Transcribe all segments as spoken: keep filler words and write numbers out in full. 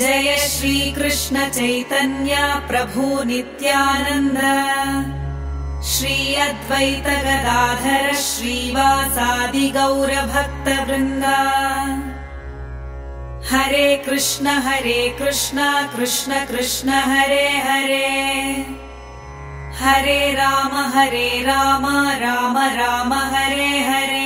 जय श्री कृष्ण चैतन्य प्रभु नित्यानंद श्री अद्वैत गदाधर श्रीवासादि गौर भक्त वृंद। हरे कृष्ण हरे कृष्ण कृष्ण कृष्ण हरे हरे, हरे राम हरे राम राम राम हरे हरे।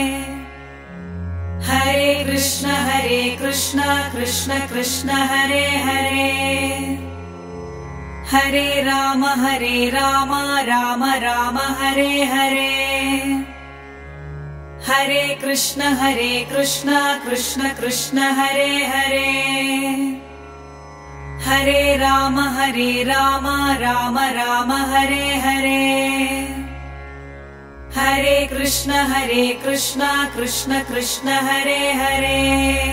हरे कृष्ण हरे कृष्ण कृष्ण कृष्ण हरे हरे, हरे राम हरे राम राम राम हरे हरे। हरे कृष्ण हरे कृष्ण कृष्ण कृष्ण हरे हरे, हरे राम हरे राम राम राम हरे हरे। हरे कृष्ण हरे कृष्ण कृष्ण कृष्ण हरे हरे,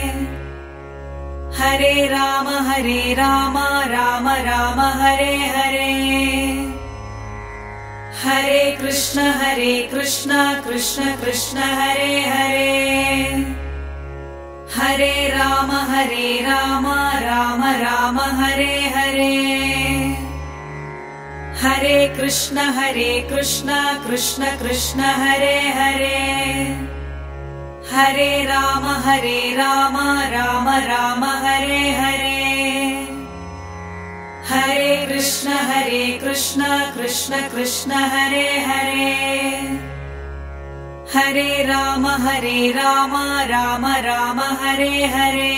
हरे राम हरे राम राम राम हरे हरे। हरे कृष्ण हरे कृष्ण कृष्ण कृष्ण हरे हरे, हरे राम हरे राम राम राम हरे हरे। हरे कृष्ण हरे कृष्ण कृष्ण कृष्ण हरे हरे, हरे राम हरे राम राम राम हरे हरे। हरे कृष्ण हरे कृष्ण कृष्ण कृष्ण हरे हरे, हरे राम हरे राम राम राम हरे हरे।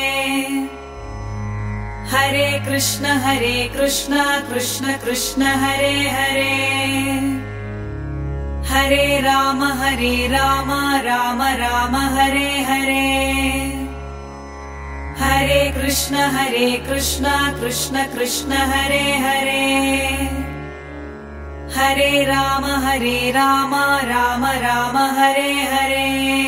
हरे कृष्ण हरे कृष्ण कृष्ण कृष्ण हरे हरे, हरे राम हरे राम राम राम हरे हरे। हरे कृष्ण हरे कृष्ण कृष्ण कृष्ण हरे हरे, हरे राम हरे राम राम राम हरे हरे।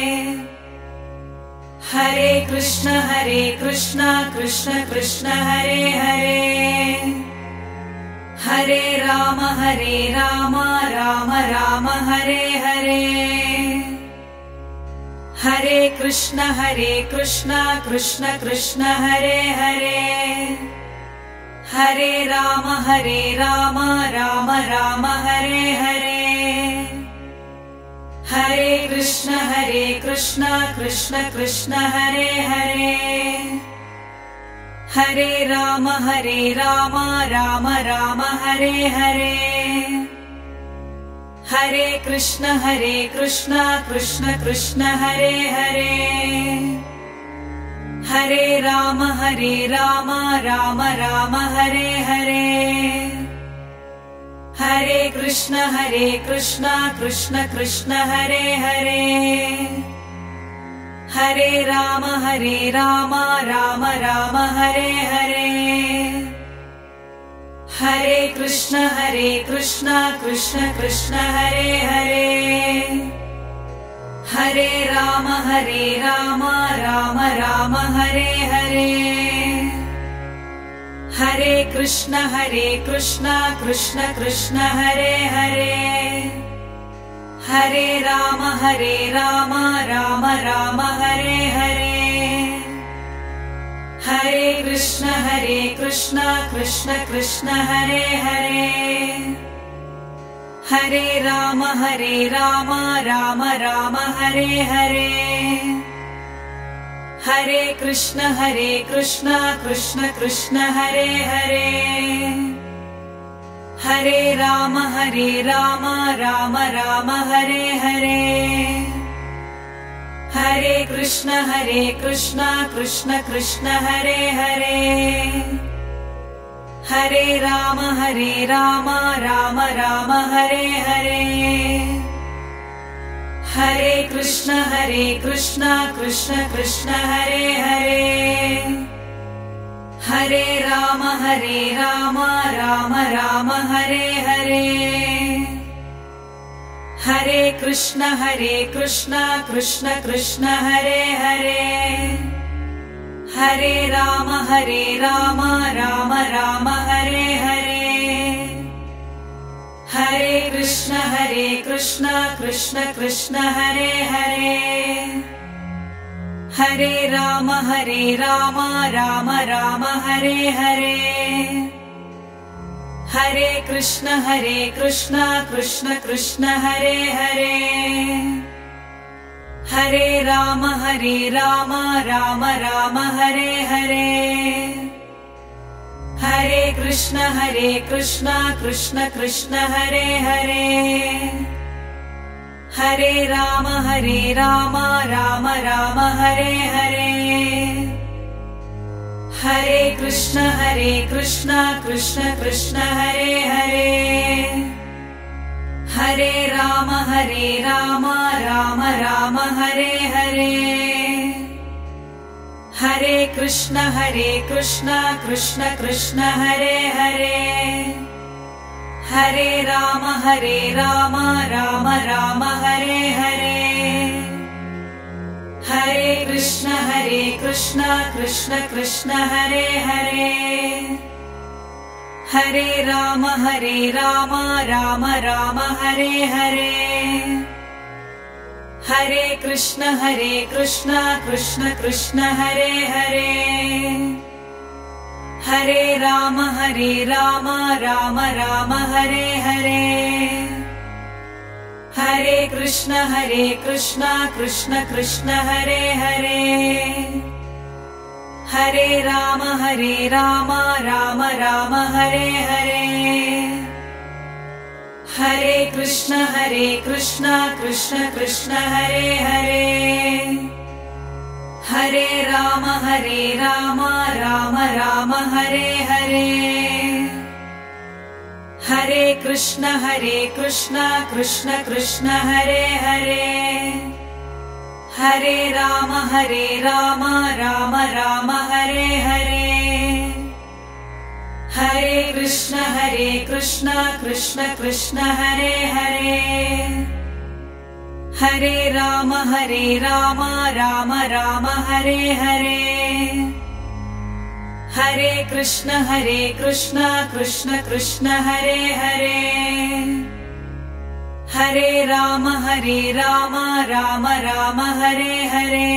हरे कृष्ण हरे कृष्ण कृष्ण कृष्ण हरे हरे, हरे राम हरे राम राम राम हरे हरे। हरे कृष्ण हरे कृष्ण कृष्ण कृष्ण हरे हरे, हरे राम हरे राम राम राम हरे हरे। हरे कृष्ण हरे कृष्ण कृष्ण कृष्ण हरे हरे, हरे राम हरे राम राम राम हरे हरे। हरे कृष्ण हरे कृष्ण कृष्ण कृष्ण हरे हरे, हरे राम हरे राम राम राम हरे हरे। हरे कृष्ण हरे कृष्ण कृष्ण कृष्ण हरे हरे, हरे राम हरे राम राम राम हरे हरे। हरे कृष्ण हरे कृष्ण कृष्ण कृष्ण हरे हरे, हरे राम हरे राम राम राम हरे हरे। हरे कृष्ण हरे कृष्ण कृष्ण कृष्ण हरे हरे, हरे राम हरे राम राम राम हरे हरे। हरे कृष्ण हरे कृष्ण कृष्ण कृष्ण हरे हरे, हरे राम हरे राम राम राम हरे हरे। हरे कृष्ण हरे कृष्ण कृष्ण कृष्ण हरे हरे, हरे राम हरे राम राम राम हरे हरे। हरे कृष्ण हरे कृष्ण कृष्ण कृष्ण हरे हरे, हरे राम हरे राम राम राम हरे हरे। हरे कृष्ण हरे कृष्ण कृष्ण कृष्ण हरे हरे, हरे राम हरे राम राम राम हरे हरे। हरे कृष्ण हरे कृष्ण कृष्ण कृष्ण हरे हरे, हरे राम हरे राम राम राम हरे हरे। हरे कृष्ण हरे कृष्ण कृष्ण कृष्ण हरे हरे, हरे राम हरे राम राम राम हरे हरे हरे कृष्ण हरे कृष्ण कृष्ण कृष्ण हरे हरे हरे राम हरे राम राम राम हरे हरे हरे कृष्ण हरे कृष्ण कृष्ण कृष्ण हरे हरे हरे राम हरे राम राम राम हरे हरे हरे कृष्ण हरे कृष्ण कृष्ण कृष्ण हरे हरे हरे राम हरे राम राम राम हरे हरे हरे कृष्ण हरे कृष्ण कृष्ण कृष्ण हरे हरे हरे राम हरे राम राम राम हरे हरे हरे कृष्ण हरे कृष्ण कृष्ण कृष्ण हरे हरे हरे राम हरे राम राम राम हरे हरे हरे कृष्ण हरे कृष्ण कृष्ण कृष्ण हरे हरे हरे राम हरे राम राम राम हरे हरे हरे कृष्ण हरे कृष्ण कृष्ण कृष्ण हरे हरे हरे राम हरे राम राम राम हरे हरे हरे कृष्ण हरे कृष्ण कृष्ण कृष्ण हरे हरे हरे राम हरे राम राम राम हरे हरे हरे कृष्ण हरे कृष्ण कृष्ण कृष्ण हरे हरे हरे राम हरे राम राम राम हरे हरे हरे कृष्ण हरे कृष्ण कृष्ण कृष्ण हरे हरे हरे राम हरे राम राम राम हरे हरे हरे कृष्ण हरे कृष्ण कृष्ण कृष्ण हरे हरे हरे राम हरे राम राम राम हरे हरे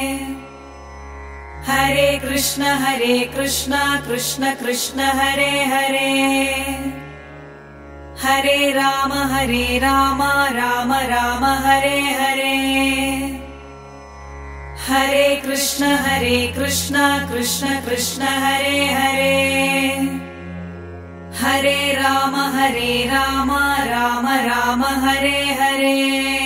हरे कृष्ण हरे कृष्ण कृष्ण कृष्ण हरे हरे हरे राम हरे राम राम राम हरे हरे हरे कृष्ण हरे कृष्ण कृष्ण कृष्ण हरे हरे हरे राम हरे राम राम राम हरे हरे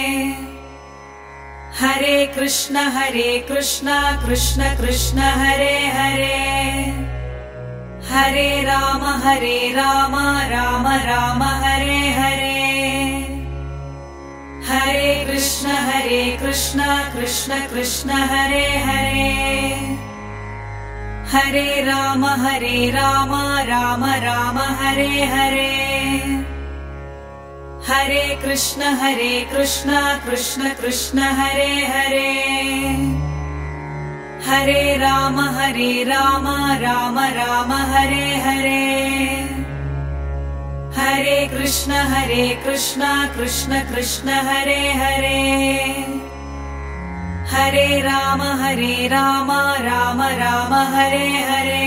हरे कृष्ण हरे कृष्ण कृष्ण कृष्ण हरे हरे हरे राम हरे राम राम राम हरे हरे हरे कृष्ण हरे कृष्ण कृष्ण कृष्ण हरे हरे हरे राम हरे राम राम राम हरे हरे हरे कृष्ण हरे कृष्ण कृष्ण कृष्ण हरे हरे हरे राम हरे राम राम राम हरे हरे हरे कृष्ण हरे कृष्ण कृष्ण कृष्ण हरे हरे हरे राम हरे राम राम राम हरे हरे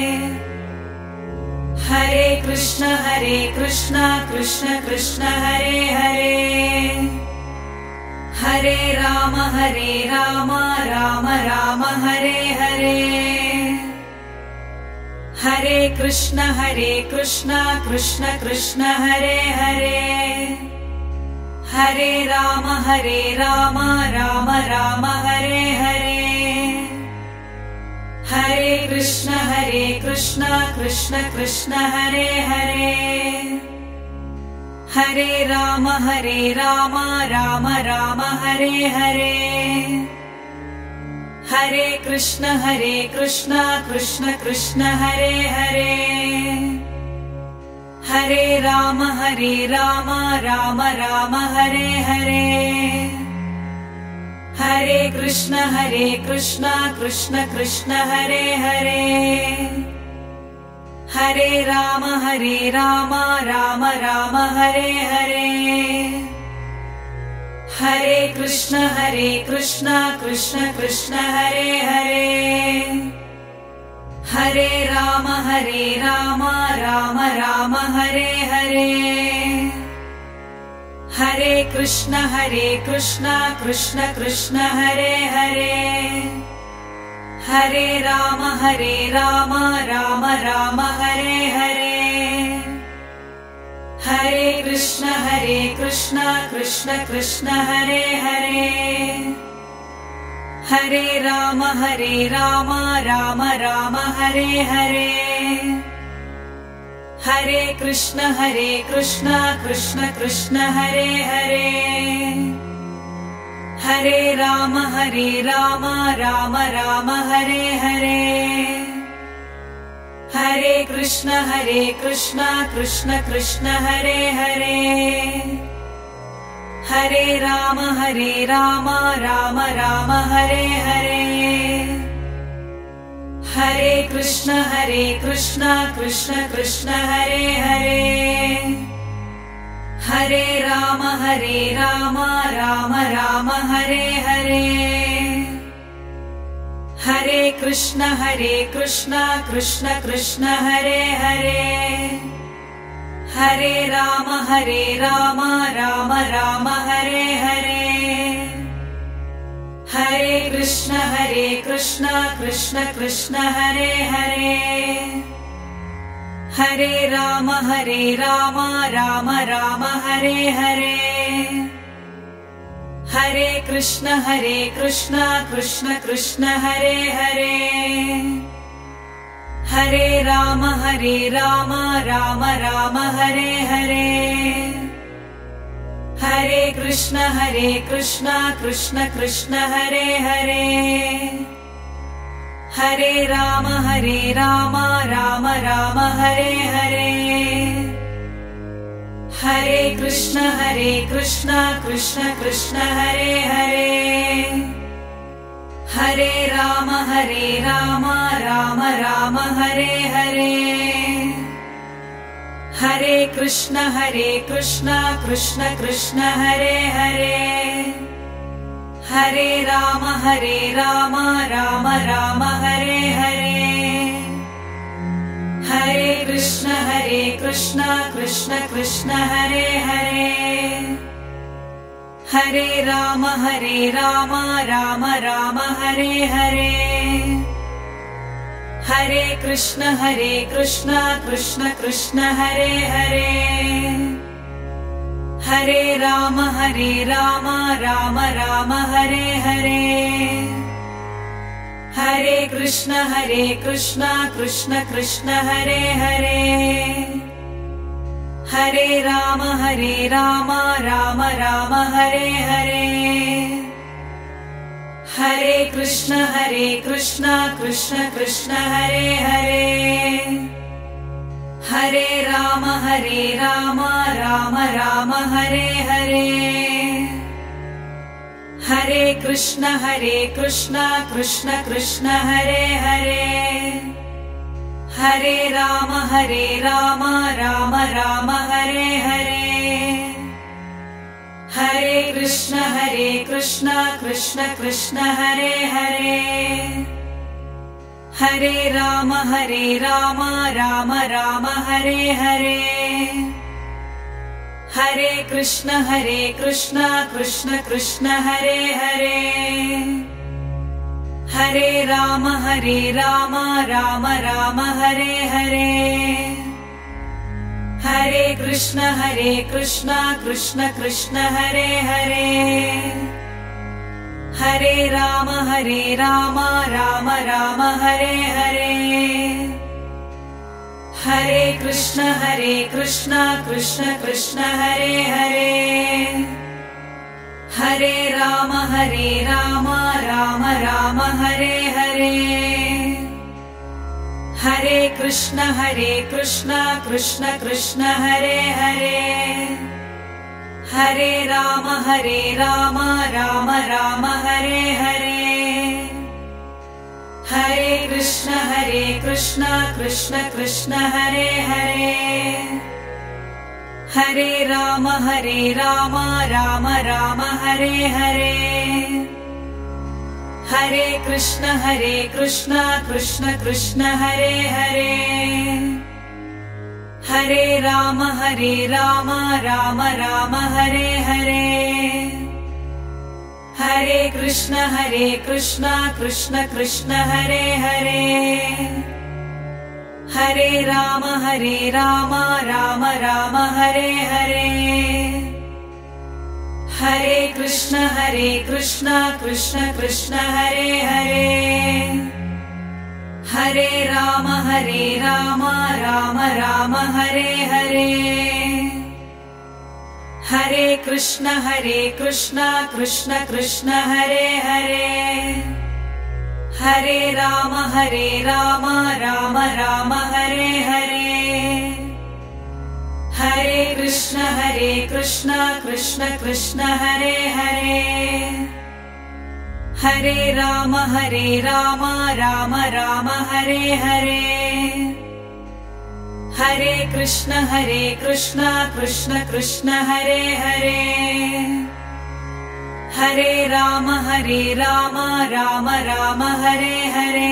हरे कृष्ण हरे कृष्ण कृष्ण कृष्ण हरे हरे हरे राम हरे राम राम राम हरे हरे हरे कृष्ण हरे कृष्ण कृष्ण कृष्ण हरे हरे हरे राम हरे राम राम राम हरे हरे हरे कृष्ण हरे कृष्ण कृष्ण कृष्ण हरे हरे हरे राम हरे राम राम राम हरे हरे हरे कृष्ण हरे कृष्ण कृष्ण कृष्ण हरे हरे हरे राम हरे राम राम राम हरे हरे हरे कृष्ण हरे कृष्ण कृष्ण कृष्ण हरे हरे हरे राम हरे राम राम राम हरे हरे हरे कृष्ण हरे कृष्ण कृष्ण कृष्ण हरे हरे हरे राम हरे राम राम राम हरे हरे हरे कृष्ण हरे कृष्ण कृष्ण कृष्ण हरे हरे हरे राम हरे राम राम राम हरे हरे हरे कृष्ण हरे कृष्ण कृष्ण कृष्ण हरे हरे हरे राम हरे राम राम राम हरे हरे हरे कृष्ण हरे कृष्ण कृष्ण कृष्ण हरे हरे हरे राम हरे राम राम राम हरे हरे हरे कृष्ण हरे कृष्ण कृष्ण कृष्ण हरे हरे हरे राम हरे राम राम राम हरे हरे हरे कृष्ण हरे कृष्ण कृष्ण कृष्ण हरे हरे हरे राम हरे राम राम राम हरे हरे हरे कृष्ण हरे कृष्ण कृष्ण कृष्ण हरे हरे हरे राम हरे राम राम राम हरे हरे हरे कृष्ण हरे कृष्ण कृष्ण कृष्ण हरे हरे हरे राम हरे राम राम राम हरे हरे हरे कृष्ण हरे कृष्ण कृष्ण कृष्ण हरे हरे हरे राम हरे राम राम राम हरे हरे हरे कृष्ण हरे कृष्ण कृष्ण कृष्ण हरे हरे हरे राम हरे राम राम राम हरे हरे हरे कृष्ण हरे कृष्ण कृष्ण कृष्ण हरे हरे हरे राम हरे राम राम राम हरे हरे हरे कृष्ण हरे कृष्ण कृष्ण कृष्ण हरे हरे हरे राम हरे राम राम राम हरे हरे हरे कृष्ण हरे कृष्ण कृष्ण कृष्ण हरे हरे हरे राम हरे राम राम राम हरे हरे हरे कृष्ण हरे कृष्ण कृष्ण कृष्ण हरे हरे हरे राम हरे राम राम राम हरे हरे हरे कृष्ण हरे कृष्ण कृष्ण कृष्ण हरे हरे हरे राम हरे राम राम राम हरे हरे हरे कृष्ण हरे कृष्ण कृष्ण कृष्ण हरे हरे हरे राम हरे राम राम राम हरे हरे हरे कृष्ण हरे कृष्ण कृष्ण कृष्ण हरे हरे हरे राम हरे राम राम राम हरे हरे हरे कृष्ण हरे कृष्ण कृष्ण कृष्ण हरे हरे हरे राम हरे राम राम राम हरे हरे हरे कृष्ण हरे कृष्ण कृष्ण कृष्ण हरे हरे हरे राम हरे राम राम राम हरे हरे हरे कृष्ण हरे कृष्ण कृष्ण कृष्ण हरे हरे हरे राम हरे राम राम राम हरे हरे हरे कृष्ण हरे कृष्ण कृष्ण कृष्ण हरे हरे हरे राम हरे राम राम राम हरे हरे हरे कृष्ण हरे कृष्ण कृष्ण कृष्ण हरे हरे हरे राम हरे राम राम राम हरे हरे हरे कृष्ण हरे कृष्ण कृष्ण कृष्ण हरे हरे हरे राम हरे राम राम राम हरे हरे हरे कृष्ण हरे कृष्ण कृष्ण कृष्ण हरे हरे हरे राम हरे राम राम राम हरे हरे हरे कृष्ण हरे कृष्ण कृष्ण कृष्ण हरे हरे हरे राम हरे राम राम राम हरे हरे हरे कृष्ण हरे कृष्ण कृष्ण कृष्ण हरे हरे हरे राम हरे राम राम राम हरे हरे हरे कृष्ण हरे कृष्ण कृष्ण कृष्ण हरे हरे हरे राम हरे राम राम राम हरे हरे हरे कृष्ण हरे कृष्ण कृष्ण कृष्ण हरे हरे हरे राम हरे राम राम राम हरे हरे हरे कृष्ण हरे कृष्ण कृष्ण कृष्ण हरे हरे हरे राम हरे राम राम राम हरे हरे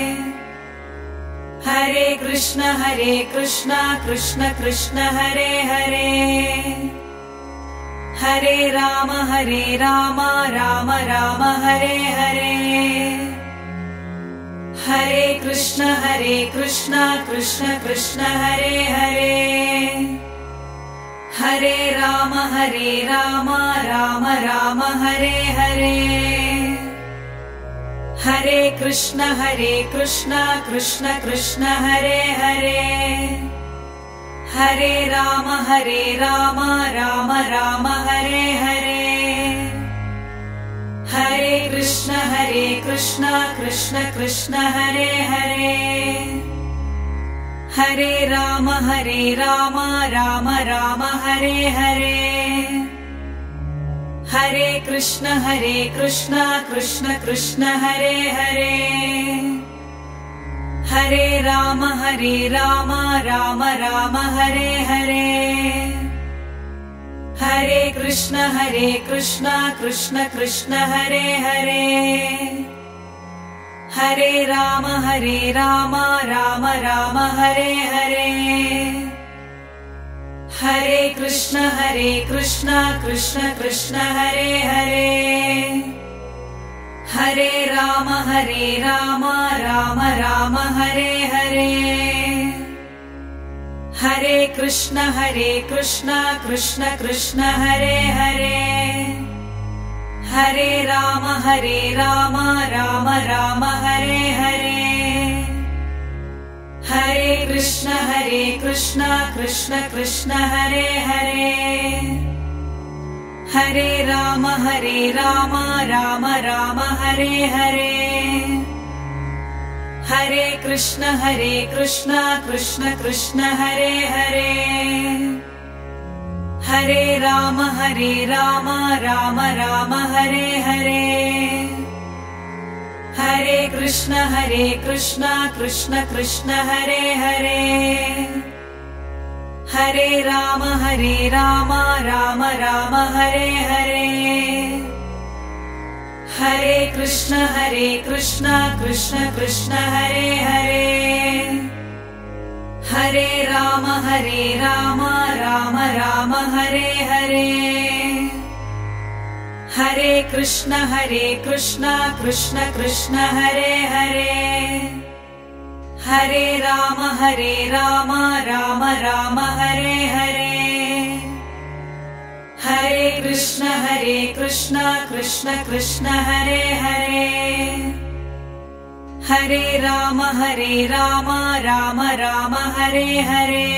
हरे कृष्ण हरे कृष्ण कृष्ण कृष्ण हरे हरे हरे राम हरे राम राम राम हरे हरे हरे कृष्ण हरे कृष्ण कृष्ण कृष्ण हरे हरे हरे राम हरे राम राम राम हरे हरे हरे कृष्ण हरे कृष्ण कृष्ण कृष्ण हरे हरे हरे राम हरे राम राम राम हरे हरे हरे कृष्ण हरे कृष्ण कृष्ण कृष्ण हरे हरे हरे राम हरे राम राम राम हरे हरे हरे कृष्ण हरे कृष्ण कृष्ण कृष्ण हरे हरे हरे राम हरे राम राम राम हरे हरे हरे कृष्ण हरे कृष्ण कृष्ण कृष्ण हरे हरे हरे राम हरे राम राम राम हरे हरे हरे कृष्ण हरे कृष्ण कृष्ण कृष्ण हरे हरे हरे राम हरे राम राम राम हरे हरे हरे कृष्ण हरे कृष्ण कृष्ण कृष्ण हरे हरे हरे राम हरे राम राम राम हरे हरे हरे कृष्ण हरे कृष्ण कृष्ण कृष्ण हरे हरे हरे राम हरे राम राम राम हरे हरे हरे कृष्ण हरे कृष्ण कृष्ण कृष्ण हरे हरे हरे राम हरे राम राम राम हरे हरे हरे कृष्ण हरे कृष्ण कृष्ण कृष्ण हरे हरे हरे राम हरे राम राम राम हरे हरे हरे कृष्ण हरे कृष्ण कृष्ण कृष्ण हरे हरे हरे राम हरे राम राम राम हरे हरे हरे कृष्ण हरे कृष्ण कृष्ण कृष्ण हरे हरे हरे राम हरे राम राम राम हरे हरे हरे कृष्ण हरे कृष्ण कृष्ण कृष्ण हरे हरे हरे राम हरे राम राम राम हरे हरे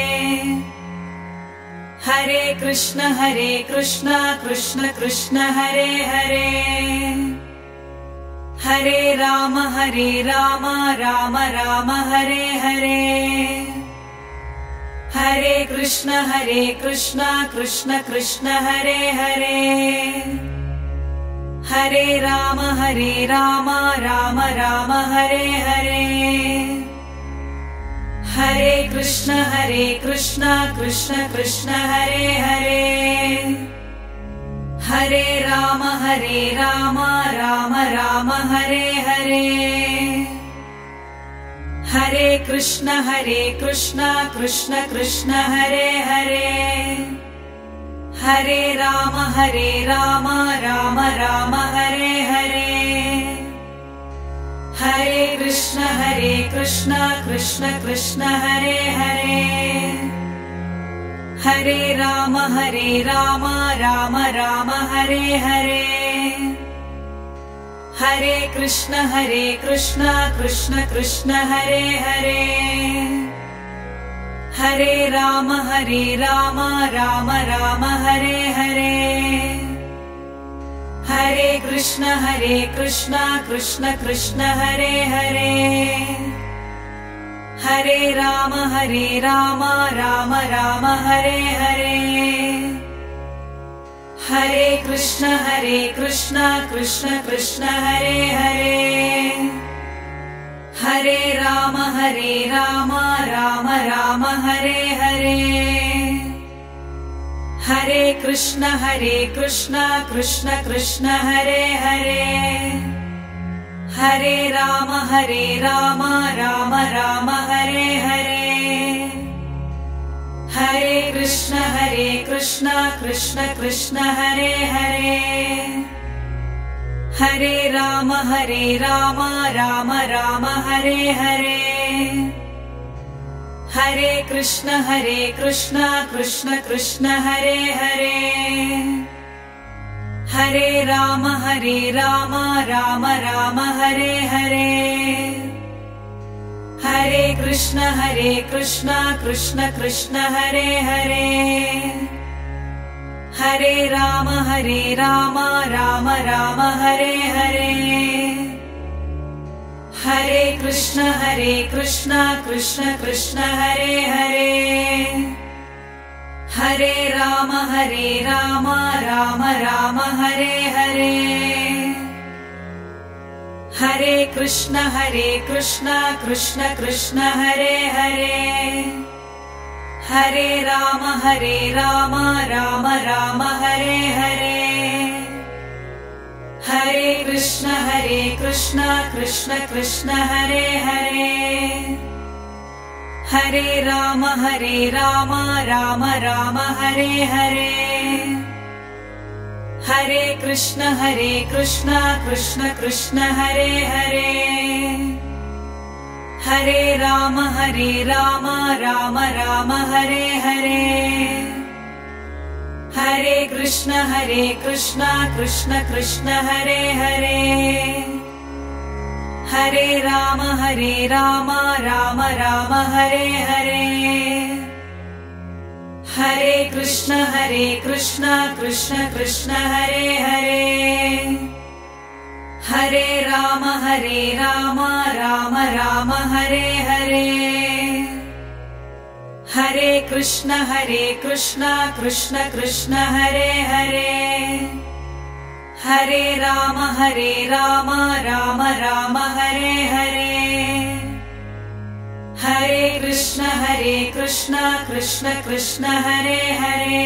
हरे कृष्ण हरे कृष्ण कृष्ण कृष्ण हरे हरे हरे राम हरे राम राम राम हरे हरे हरे कृष्ण हरे कृष्ण कृष्ण कृष्ण हरे हरे हरे राम हरे राम राम राम हरे हरे हरे कृष्ण हरे कृष्ण कृष्ण कृष्ण हरे हरे हरे राम हरे राम राम राम हरे हरे हरे कृष्ण हरे कृष्ण कृष्ण कृष्ण हरे हरे हरे राम हरे राम राम राम हरे हरे हरे कृष्ण हरे कृष्ण कृष्ण कृष्ण हरे हरे हरे राम हरे राम राम राम हरे हरे हरे कृष्ण हरे कृष्ण कृष्ण कृष्ण हरे हरे हरे राम हरे राम राम राम हरे हरे हरे कृष्ण हरे कृष्ण कृष्ण कृष्ण हरे हरे हरे राम हरे राम राम राम हरे हरे हरे कृष्ण हरे कृष्ण कृष्ण कृष्ण हरे हरे हरे राम हरे राम राम राम हरे हरे हरे कृष्ण हरे कृष्ण कृष्ण कृष्ण हरे हरे हरे राम हरे राम राम राम हरे हरे हरे कृष्ण हरे कृष्ण कृष्ण कृष्ण हरे हरे हरे राम हरे राम राम राम हरे हरे हरे कृष्ण हरे कृष्ण कृष्ण कृष्ण हरे हरे हरे राम हरे राम राम राम हरे हरे हरे कृष्ण हरे कृष्ण कृष्ण कृष्ण हरे हरे हरे राम हरे राम राम राम हरे हरे हरे कृष्ण हरे कृष्ण कृष्ण कृष्ण हरे हरे हरे राम हरे राम राम राम हरे हरे हरे कृष्ण हरे कृष्ण कृष्ण कृष्ण हरे हरे हरे राम हरे राम राम राम हरे हरे हरे कृष्ण हरे कृष्ण कृष्ण कृष्ण हरे हरे हरे राम हरे राम राम राम हरे हरे हरे कृष्ण हरे कृष्ण कृष्ण कृष्ण हरे हरे हरे राम हरे राम राम राम हरे हरे हरे कृष्ण हरे कृष्ण कृष्ण कृष्ण हरे हरे हरे राम हरे राम राम राम हरे हरे हरे कृष्ण हरे कृष्ण कृष्ण कृष्ण हरे हरे हरे राम हरे राम राम राम हरे हरे हरे कृष्ण हरे कृष्ण कृष्ण कृष्ण हरे हरे हरे राम हरे राम राम राम हरे हरे हरे कृष्ण हरे कृष्ण कृष्ण कृष्ण हरे हरे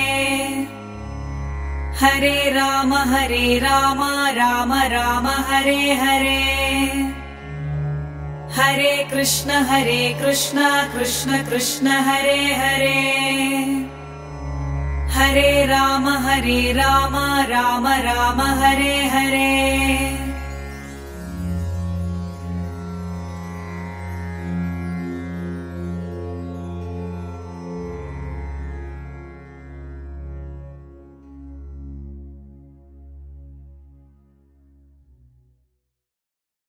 हरे राम हरे राम राम राम हरे हरे हरे कृष्ण हरे कृष्ण कृष्ण कृष्ण हरे हरे हरे राम हरे राम राम राम हरे हरे